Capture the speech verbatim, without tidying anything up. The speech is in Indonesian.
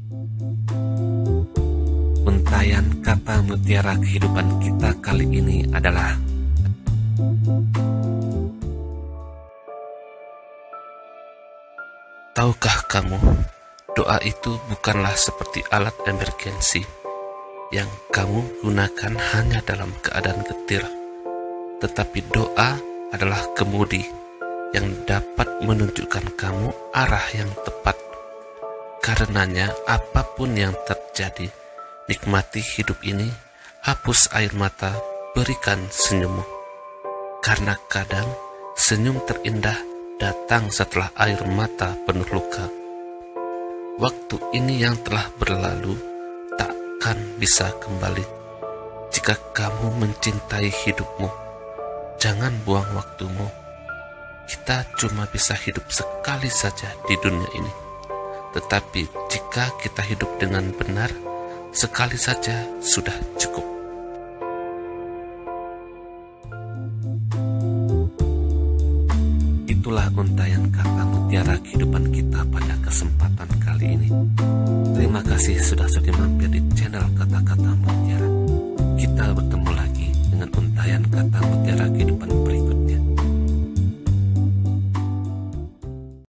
Untayan kata mutiara kehidupan kita kali ini adalah tahukah kamu, doa itu bukanlah seperti alat emergensi yang kamu gunakan hanya dalam keadaan getir, tetapi doa adalah kemudi yang dapat menunjukkan kamu arah yang tepat. Karenanya apapun yang terjadi, nikmati hidup ini, hapus air mata, berikan senyummu. Karena kadang senyum terindah datang setelah air mata penuh luka. Waktu ini yang telah berlalu takkan bisa kembali. Jika kamu mencintai hidupmu, jangan buang waktumu. Kita cuma bisa hidup sekali saja di dunia ini. Tetapi jika kita hidup dengan benar, sekali saja sudah cukup. Itulah untayan kata mutiara kehidupan kita pada kesempatan kali ini. Terima kasih sudah setia